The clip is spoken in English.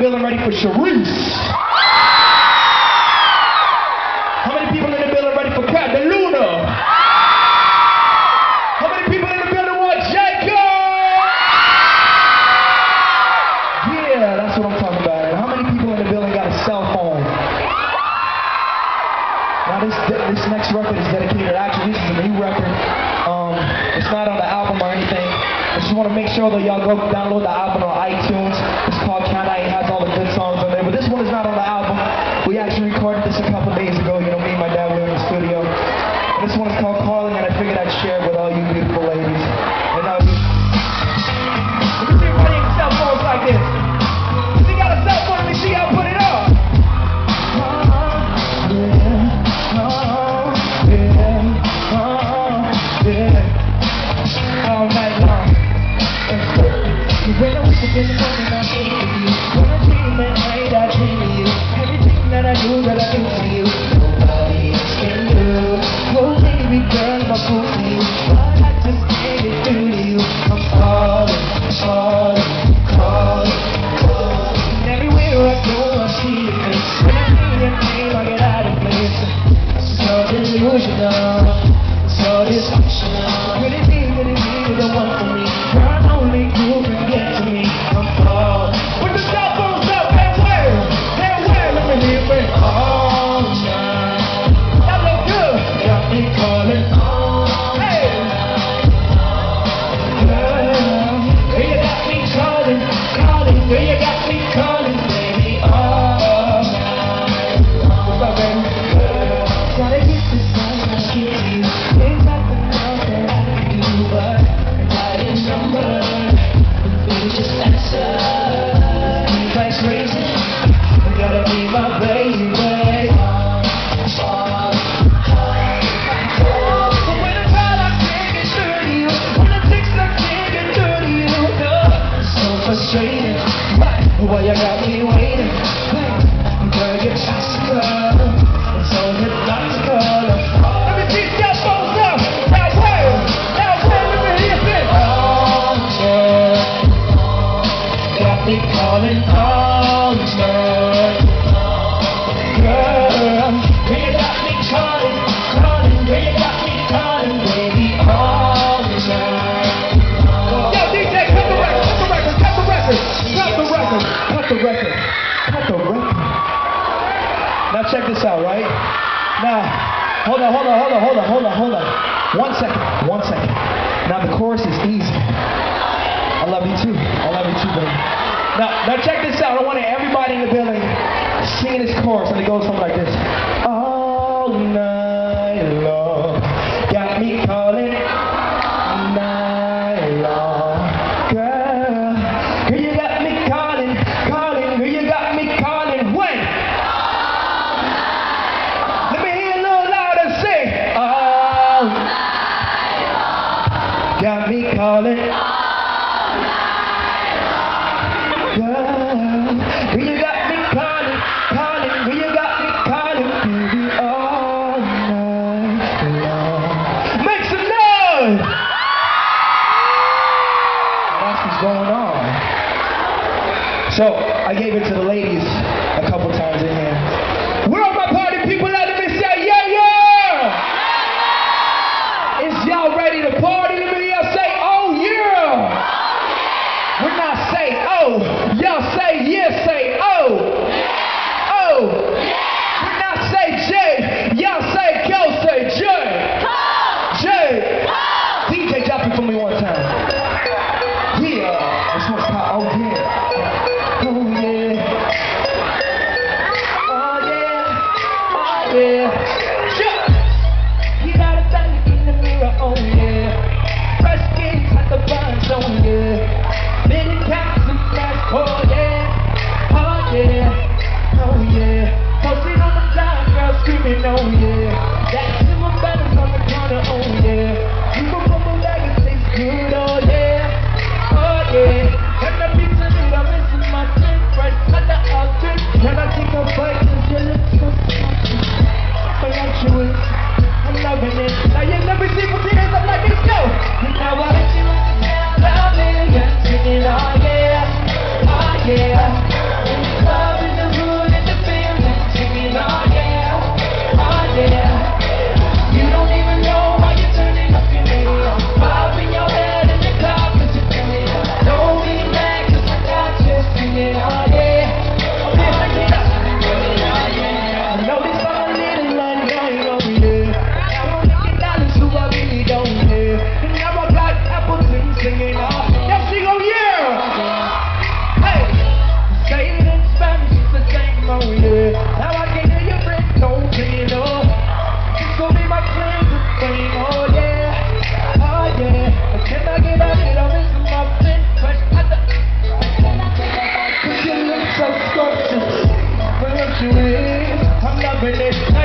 building ready for Sharice? How many people in the building ready for Cat the Luna? How many people in the building want Jacob? Yeah, that's what I'm talking about. And how many people in the building got a cell phone? Now this next record is dedicated, actually this is a new record. It's not on the album or anything. I just want to make sure that y'all go download the album on iTunes. It's called Can I? It has all the good songs on there. But this one is not on the album. We actually recorded this a couple days ago. You know, me and my dad were in the studio. This one is called Calling, and I figured I'd share it with all you beautiful ladies. And now you... Let me see everybody in cell phones like this. If you got a cell phone, let me see y'all put it up. All night long. When I wake up in the morning, I think of you. When I dream at night, I dream of you. Everything that I do, that I do for you. Nobody else can do. Oh, baby girl, I'm cool for you. But I just can't get through to you. I'm calling, calling, calling, calling. And everywhere I go, I see your face. When I hear your name, I get out of place. So delusional, so dysfunctional. Could it be the one for me? You're only you can get to me. I'm falling. Put the cell phones up, and where? Let me hear it all night. That look good. Got me calling all night. Girl, you got me calling, calling. Girl, you got me calling, baby, all night. What's up, baby? Girl, gotta get this time I give you. Ain't nothing else that I can do, but number, baby, just answer. Seems like crazy. You gotta be my baby. But when I call, I can't get through to you. When I text, I can't get through to you. No, it's so frustrating. Why you got me waiting? Girl, you're classical. It's so hypnotical. Let me see cell phones up. Now where? Let me hear it. Got me calling all night. Girl, you got me calling, calling. Girl, you got me calling, baby, all night. Yo, DJ, cut the record, cut the record, cut the record, cut the record, cut the record, cut the record. Now check this out, right? Now, hold on. 1 second. Now the chorus is easy. I love you too, baby. Now check this out. I want everybody in the building singing this chorus, and it goes something like this. All night long, got me calling night long. Girl, you got me calling, calling. Girl, you got me calling when? Let me hear a little louder, say all night long. Got me calling. Girl, you got me calling, calling. Girl, you got me calling, baby, all night long. want you. But what you is, I'm loving it.